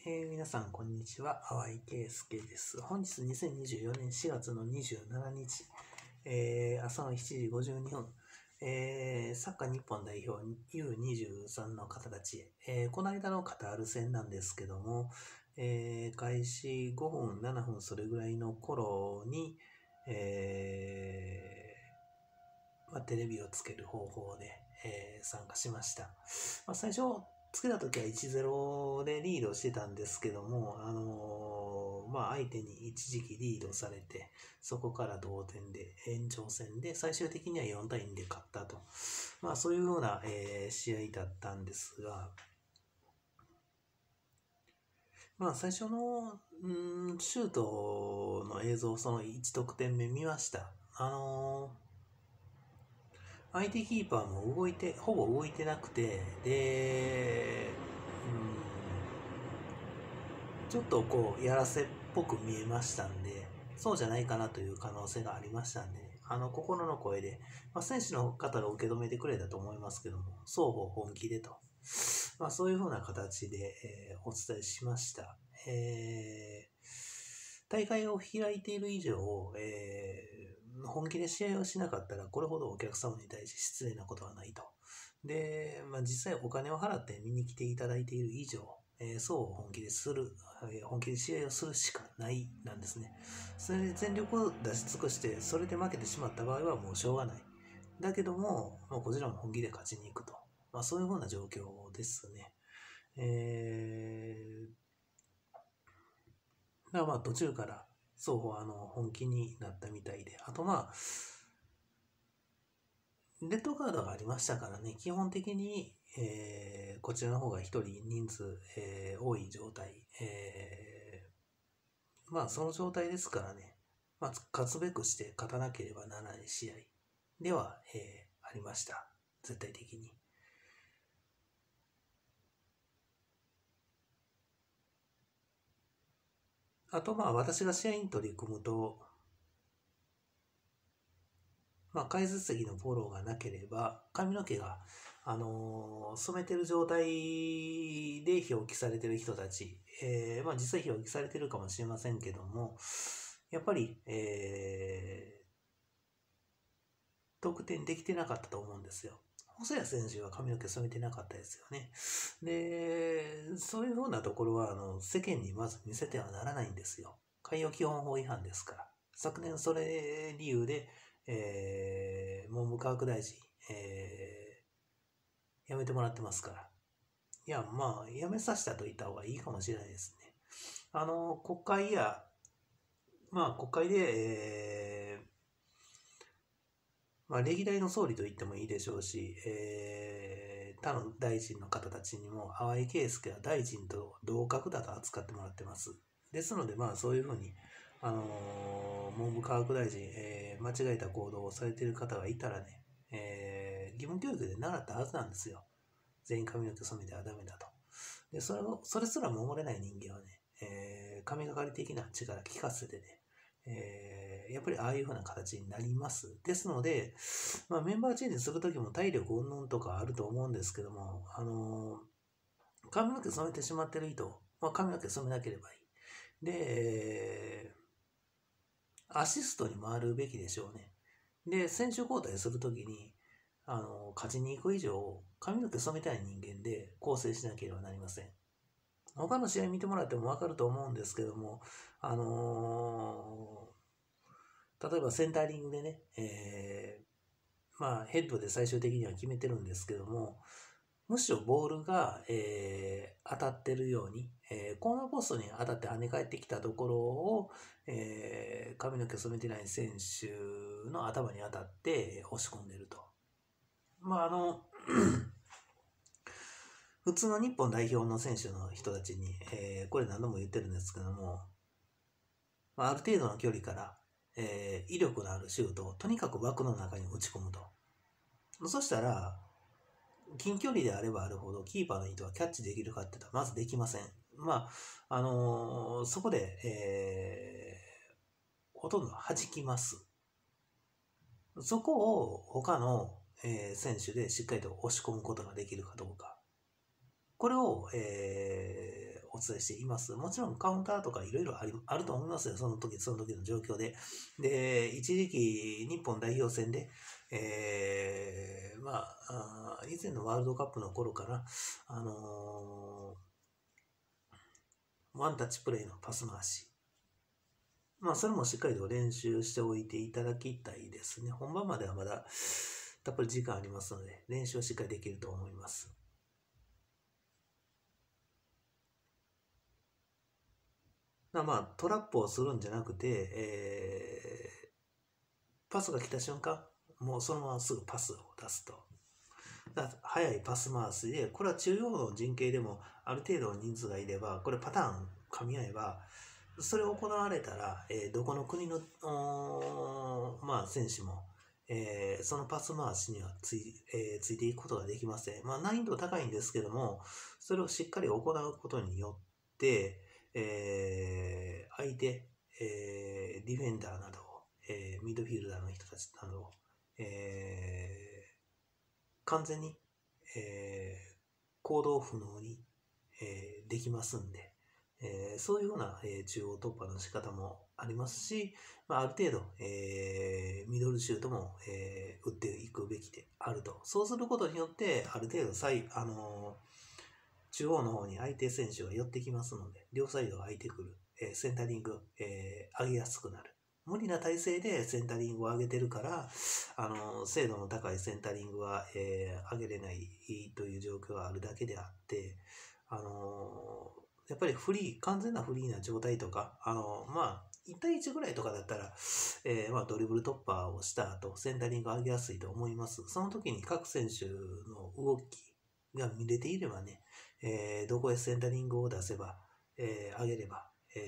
皆さん、こんにちは。淡井圭介です。本日2024年4月の27日、朝の7時52分、サッカー日本代表 U23 の方たちへ、この間のカタール戦なんですけども、開始5分、7分、それぐらいの頃に、テレビをつける方法で、参加しました。最初、つけた時は 1-0 でリードしてたんですけども、相手に一時期リードされて、そこから同点で延長戦で最終的には4対2で勝ったと。そういうような、試合だったんですが、最初のシュートの映像、その1得点目見ました。相手キーパーもほぼ動いてなくて、で、ちょっとやらせっぽく見えましたんで、そうじゃないかなという可能性がありましたんで、心の声で、選手の方が受け止めてくれたと思いますけども、双方本気でと、そういうふうな形で、お伝えしました。大会を開いている以上、本気で試合をしなかったら、これほどお客様に対して失礼なことはないと。で、実際お金を払って見に来ていただいている以上、そう本気で試合をするしかないなんですね。それで全力を出し尽くして、それで負けてしまった場合はもうしょうがない。だけども、こちらも本気で勝ちに行くと。そういうふうな状況ですね。途中から双方本気になったみたいで、あとレッドカードがありましたからね、基本的に、こちらの方が1人人数、多い状態、その状態ですからね、勝つべくして勝たなければならない試合では、ありました。絶対的に。あと私が試合に取り組むと、解説席のフォローがなければ、髪の毛が、染めてる状態で表記されてる人たち、実際表記されてるかもしれませんけども、やっぱり、得点できてなかったと思うんですよ。細谷選手は髪の毛染めてなかったですよね。で、そういうふうなところは、世間にまず見せてはならないんですよ。海洋基本法違反ですから。昨年それ理由で、文部科学大臣、辞めてもらってますから。いや、辞めさせたと言った方がいいかもしれないですね。国会や、国会で、歴代の総理と言ってもいいでしょうし、他の大臣の方たちにも、淡井圭介は大臣と同格だと扱ってもらってます。ですので、そういうふうに、文部科学大臣、間違えた行動をされている方がいたらね、義務教育で習ったはずなんですよ。全員髪の毛染めてはダメだと。で、それすら守れない人間はね、神がかり的な力聞かせてね、やっぱりああいう風な形になります。ですので、メンバーチェンジするときも体力云々とかあると思うんですけども、髪の毛染めてしまってる人、髪の毛染めなければいい。で、アシストに回るべきでしょうね。で、選手交代するときに、勝ちに行く以上、髪の毛染めたい人間で構成しなければなりません。他の試合見てもらっても分かると思うんですけども、例えばセンタリングでね、ヘッドで最終的には決めてるんですけども、むしろボールが、当たってるように、コーナーポストに当たって跳ね返ってきたところを、髪の毛染めてない選手の頭に当たって押し込んでると。普通の日本代表の選手の人たちに、これ何度も言ってるんですけども、ある程度の距離から、威力のあるシュートをとにかく枠の中に打ち込むと。そしたら、近距離であればあるほどキーパーの意図はキャッチできるかって言ったらまずできません。そこで、ほとんど弾きます。そこを他の、選手でしっかりと押し込むことができるかどうか。これを、 お伝えしています。もちろんカウンターとかいろいろあると思いますよ。その時の状況で。で、一時期日本代表戦で、以前のワールドカップの頃かな、ワンタッチプレーのパス回し。それもしっかりと練習しておいていただきたいですね。本番まではまだたっぷり時間ありますので、練習はしっかりできると思います。トラップをするんじゃなくて、パスが来た瞬間、もうそのまますぐパスを出すと。速いパス回しで、これは中央の陣形でもある程度の人数がいれば、これパターン噛み合えば、それを行われたら、どこの国の、選手も、そのパス回しにはついていくことができません。難易度高いんですけども、それをしっかり行うことによって、相手、ディフェンダーなどを、ミッドフィールダーの人たちなどを、完全に、行動不能に、できますんで、そういうような、中央突破の仕方もありますし、ある程度、ミドルシュートも、打っていくべきであると。そうすることによって、ある程度中央の方に相手選手が寄ってきますので、両サイドが空いてくる、センタリング、上げやすくなる。無理な体勢でセンタリングを上げてるから、精度の高いセンタリングは、上げれないという状況があるだけであって、やっぱり完全なフリーな状態とか、1対1ぐらいとかだったら、ドリブル突破をした後、センタリング上げやすいと思います。その時に各選手の動きが見れていればね、どこへセンタリングを出せば、上げれば、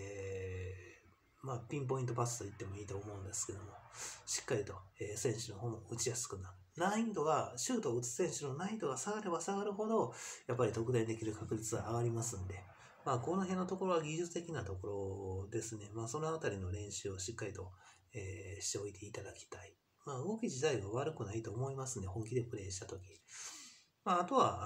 ピンポイントパスと言ってもいいと思うんですけども、しっかりと、選手の方も打ちやすくなる。シュートを打つ選手の難易度が下がれば下がるほど、やっぱり得点できる確率は上がりますんで、この辺のところは技術的なところですね。そのあたりの練習をしっかりと、しておいていただきたい。動き自体は悪くないと思いますね。本気でプレーしたとき。あとは、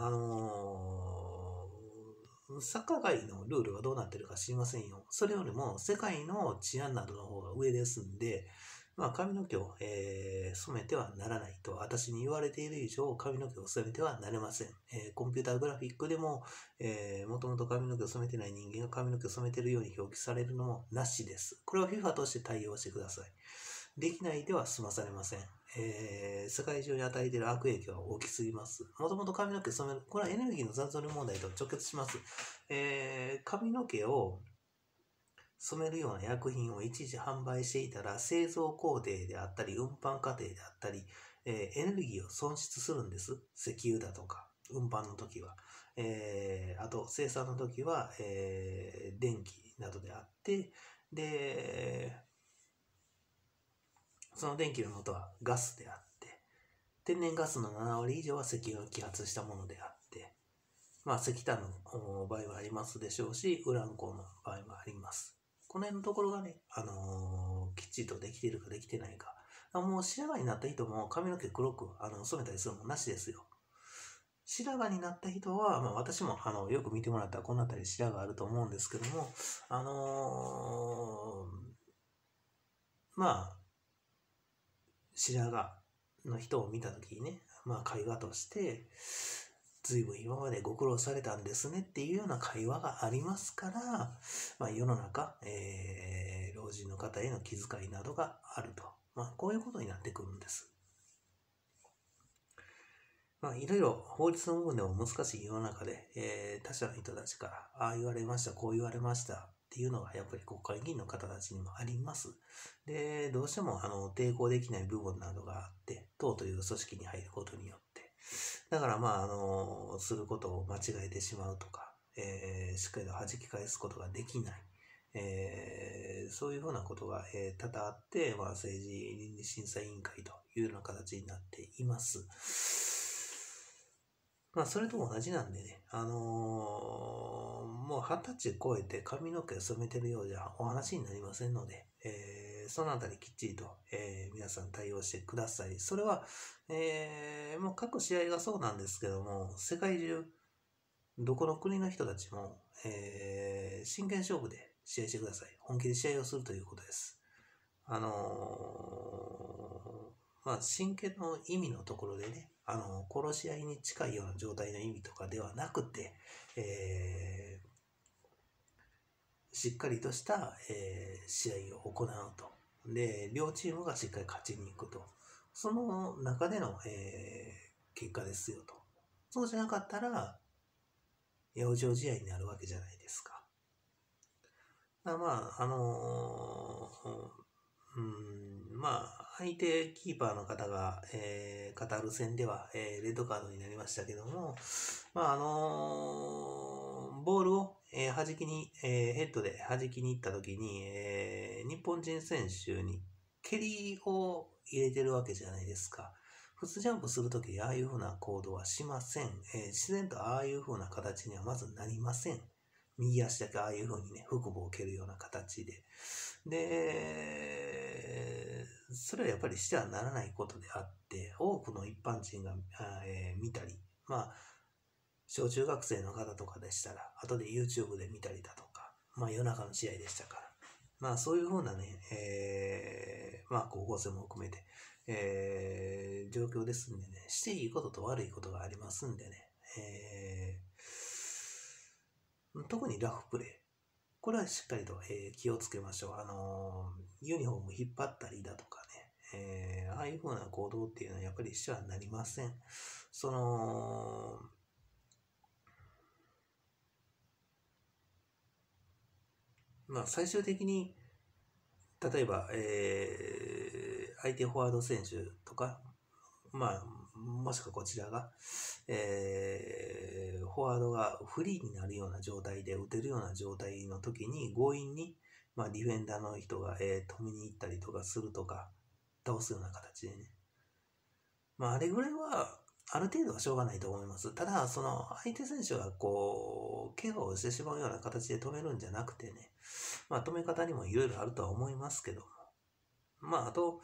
サッカー界のルールがどうなってるか知りませんよ。それよりも世界の治安などの方が上ですんで、髪の毛を、染めてはならないと私に言われている以上、髪の毛を染めてはなれません。コンピューターグラフィックでも、もともと髪の毛を染めてない人間が髪の毛を染めているように表記されるのもなしです。これは FIFA として対応してください。できないでは済まされません。世界中に与えている悪影響は大きすぎます。もともと髪の毛染める、これはエネルギーの残存問題と直結します。髪の毛を染めるような薬品を一時販売していたら、製造工程であったり、運搬過程であったり、エネルギーを損失するんです。石油だとか、運搬の時は。あと、生産の時は、電気などであって、で、その電気の元はガスであって、天然ガスの7割以上は石油を揮発したものであって、石炭の場合はありますでしょうし、ウラン鉱の場合もあります。この辺のところがね、きっちりとできているかできてないか。もう白髪になった人も髪の毛黒く染めたりするのもなしですよ。白髪になった人は、私もよく見てもらったらこの辺り白髪あると思うんですけども、白髪の人を見たときにね、会話として、随分今までご苦労されたんですねっていうような会話がありますから、世の中、老人の方への気遣いなどがあると。こういうことになってくるんです。いろいろ法律の部分でも難しい世の中で、他者の人たちから、ああ言われました、こう言われましたっていうのがやっぱり国会議員の方たちにもあります。で、どうしても抵抗できない部分などがあって、党という組織に入ることによって、だからすることを間違えてしまうとか、しっかりと弾き返すことができない。そういうふうなことが、多々あって、政治倫理審査委員会というような形になっています。それと同じなんでね、もう20歳超えて髪の毛を染めてるようじゃお話になりませんので、そのあたりきっちりと、皆さん対応してください。それは、もう各試合がそうなんですけども、世界中、どこの国の人たちも、 真剣勝負で試合してください。本気で試合をするということです。真剣の意味のところでね、殺し合いに近いような状態の意味とかではなくて、しっかりとした、試合を行うと。で、両チームがしっかり勝ちに行くと。その中での、結果ですよと。そうじゃなかったら、八百長試合になるわけじゃないですか。相手キーパーの方が、カタール戦では、レッドカードになりましたけども、ボールを、ヘッドで弾きに行った時に、日本人選手に蹴りを入れてるわけじゃないですか。普通ジャンプするときああいう風な行動はしません。自然とああいう風な形にはまずなりません。右足だけああいう風にね、腹部を蹴るような形で。で、それはやっぱりしてはならないことであって、多くの一般人が、見たり、小中学生の方とかでしたら、後で YouTube で見たりだとか、夜中の試合でしたから、そういう風なね、高校生も含めて、状況ですんでね、していいことと悪いことがありますんでね、特にラフプレー、これはしっかりと、気をつけましょう。ユニフォーム引っ張ったりだとかね、ああいう風な行動っていうのはやっぱりしてはなりません。最終的に、例えば、相手フォワード選手とか、もしくはこちらが、フォワードがフリーになるような状態で打てるような状態の時に強引に、ディフェンダーの人が、止めに行ったりとかするとか、倒すような形でね。あれぐらいは、ある程度はしょうがないと思います。ただ、その相手選手が怪我をしてしまうような形で止めるんじゃなくてね、止め方にもいろいろあるとは思いますけども。あと、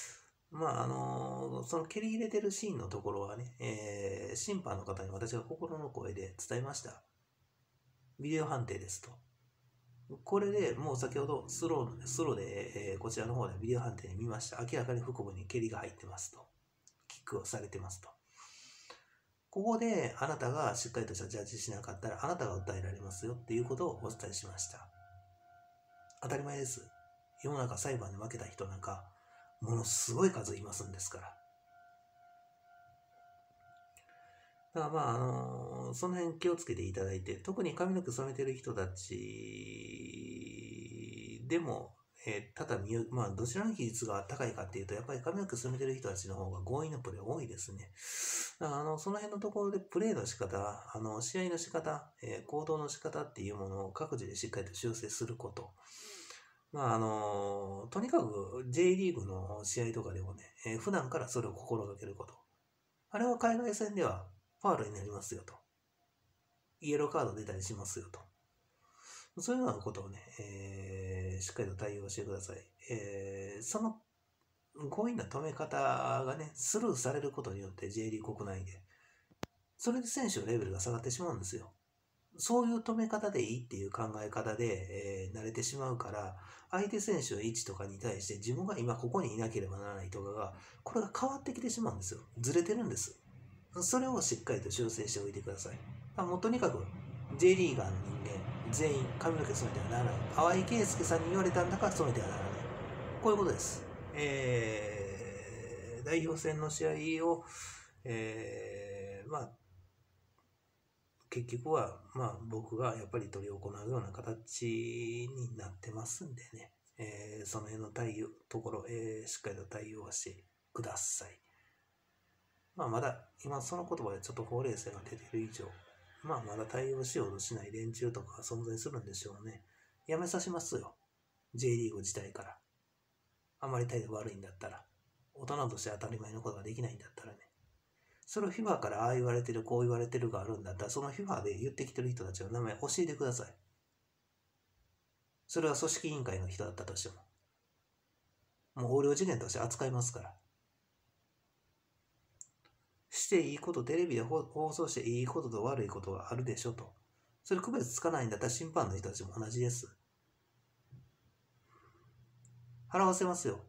その蹴り入れてるシーンのところはね、審判の方に私が心の声で伝えました。ビデオ判定ですと。これでもう先ほどスローで、こちらの方でビデオ判定で見ました。明らかに腹部に蹴りが入ってますと。キックをされてますと。ここであなたがしっかりとしたジャッジしなかったらあなたが訴えられますよっていうことをお伝えしました。当たり前です。世の中裁判で負けた人なんかものすごい数いますんですから。だからその辺気をつけていただいて、特に髪の毛染めてる人たちでも、どちらの比率が高いかっていうと、やっぱり髪の毛染めてる人たちの方が強引なプレー多いですね。だからその辺のところでプレーの仕方、試合の仕方、行動の仕方っていうものを各自でしっかりと修正すること。とにかく J リーグの試合とかでもね、普段からそれを心がけること。あれは海外戦ではファウルになりますよと。イエローカード出たりしますよと。そういうようなことをね、しっかりと対応してください。その強引な止め方がね、スルーされることによって J リーグ国内で、それで選手のレベルが下がってしまうんですよ。そういう止め方でいいっていう考え方で、慣れてしまうから、相手選手の位置とかに対して自分が今ここにいなければならないとかが、これが変わってきてしまうんですよ。ずれてるんです。それをしっかりと修正しておいてください。もうとにかく J リーガーの人間全員髪の毛染めてはならない。淡井圭介さんに言われたんだから染めてはならない。こういうことです。代表戦の試合を、結局は、僕がやっぱり執り行うような形になってますんでね、その辺のところ、しっかりと対応してください。まだ今その言葉でちょっとほうれい線が出てる以上、まだ対応しようとしない連中とかが存在するんでしょうね。やめさしますよ。J リーグ自体から。あまり態度悪いんだったら。大人として当たり前のことができないんだったらね。それを FIFA からああ言われてる、こう言われてるがあるんだったら、その FIFA で言ってきてる人たちの名前教えてください。それは組織委員会の人だったとしても。もう横領事件として扱いますから。していいこと、テレビで放送していいことと悪いことがあるでしょと。 それ区別つかないんだったら審判の人たちも同じです。払わせますよ。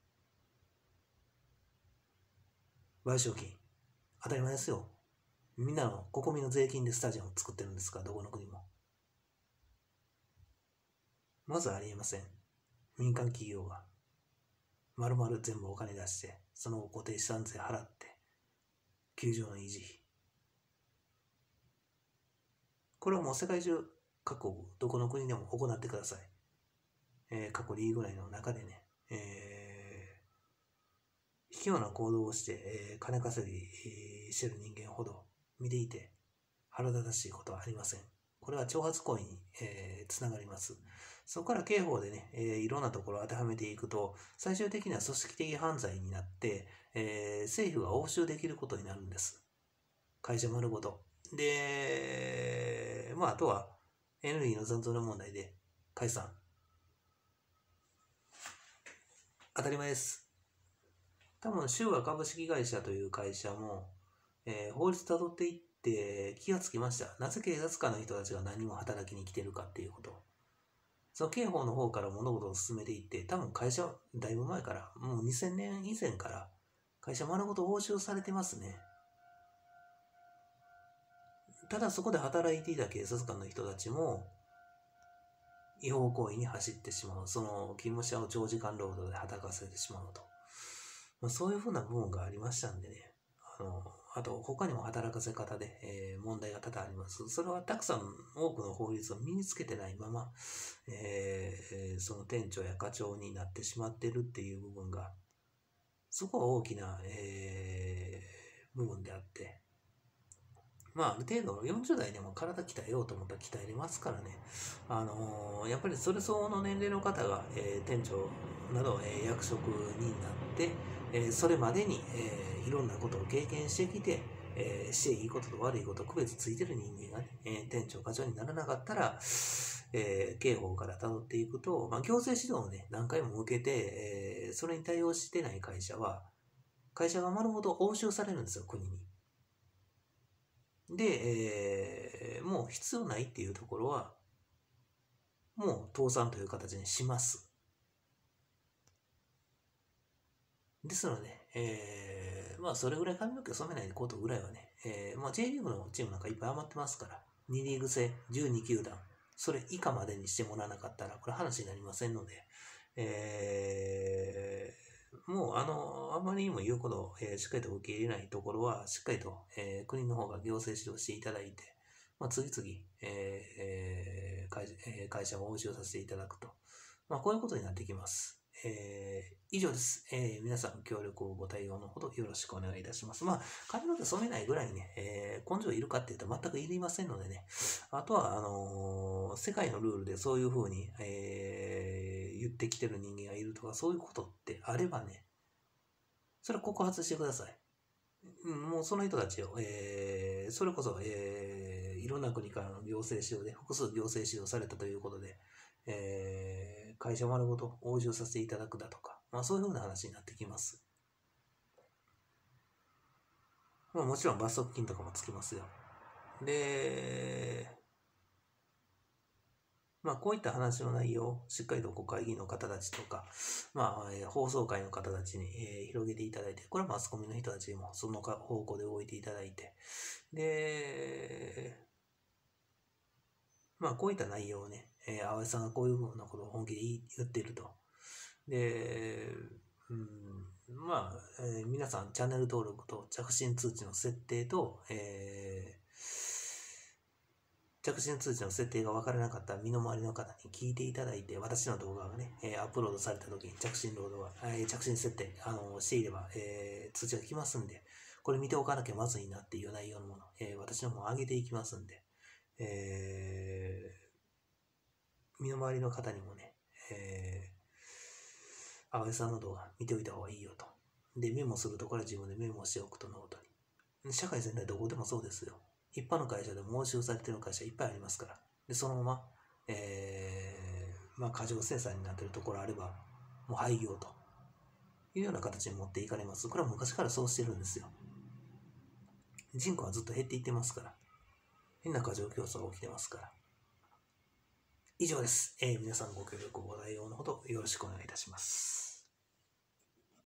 賠償金。当たり前ですよ。みんなの国民の税金でスタジアムを作ってるんですから、どこの国も。まずありえません。民間企業が丸々全部お金出して、その固定資産税払って、球場の維持費。これはもう世界中各国、どこの国でも行ってください。過去リーグ内の中でね、卑怯な行動をして、金稼ぎしてる人間ほど見ていて腹立たしいことはありません。これは挑発行為に、つながります。そこから刑法でね、いろんなところを当てはめていくと、最終的には組織的犯罪になって、政府が押収できることになるんです。会社丸ごと。で、あとはエネルギーの残存の問題で解散。当たり前です。多分、州和株式会社という会社も、法律たどっていって気がつきました。なぜ警察官の人たちが何も働きに来てるかっていうこと。その刑法の方から物事を進めていって、多分会社、だいぶ前から、もう2000年以前から会社丸ごと押収されてますね。ただそこで働いていた警察官の人たちも違法行為に走ってしまう。その勤務者を長時間労働で働かせてしまうと。そういうふうな部分がありましたんでね。あと他にも働かせ方で、問題が多々あります。それはたくさん多くの法律を身につけてないまま、その店長や課長になってしまっているっていう部分が、そこは大きな、部分であって、ある程度40代でも体鍛えようと思ったら鍛えれますからね。やっぱりそれ相応の年齢の方が、店長など、役職になって、それまでに、いろんなことを経験してきて、していいことと悪いこと区別ついてる人間がね、店長課長にならなかったら、刑法から辿っていくと、行政指導をね、何回も受けて、それに対応してない会社は、会社が丸ごと押収されるんですよ、国に。で、もう必要ないっていうところは、もう倒産という形にします。ですので、それぐらい髪の毛染めないことぐらいはね、J リーグのチームなんかいっぱい余ってますから、2リーグ制12球団、それ以下までにしてもらわなかったら、これ話になりませんので、もうあまりにも言うことを、しっかりと受け入れないところは、しっかりと、国の方が行政指導していただいて、次々、会社を押収させていただくと、こういうことになってきます。以上です。皆さん協力をご対応のほどよろしくお願いいたします。髪の毛染めないぐらいね、根性いるかっていうと全くいりませんのでね、あとは、世界のルールでそういうふうに、言ってきてる人間がいるとか、そういうことってあればね、それ告発してください。もうその人たちを、それこそ、いろんな国からの行政指導で、複数行政指導されたということで、会社丸ごと押収させていただくだとか、そういうふうな話になってきます。もちろん罰則金とかもつきますよ。で、こういった話の内容をしっかりと国会議員の方たちとか、放送会の方たちに、広げていただいて、これはマスコミの人たちにもその方向で動いていただいて、で、こういった内容をね、淡井さんがこういうふうなことを本気で言っていると。で、皆さんチャンネル登録と着信通知の設定と、着信通知の設定が分からなかった身の回りの方に聞いていただいて、私の動画がね、アップロードされた時に着信設定していれば、通知が来ますんで、これ見ておかなきゃまずいなっていう内容のもの、私の方上げていきますんで、身の回りの方にもね、淡井さんの動画見ておいた方がいいよと。で、メモするところは自分でメモしておくとノートに。社会全体どこでもそうですよ。一般の会社でも押収されてる会社いっぱいありますから。で、そのまま、過剰生産になっているところあれば、もう廃業というような形に持っていかれます。これは昔からそうしてるんですよ。人口はずっと減っていってますから。 みんな過剰競争が起きてますから。以上です。皆さんご協力ご対応のほどよろしくお願いいたします。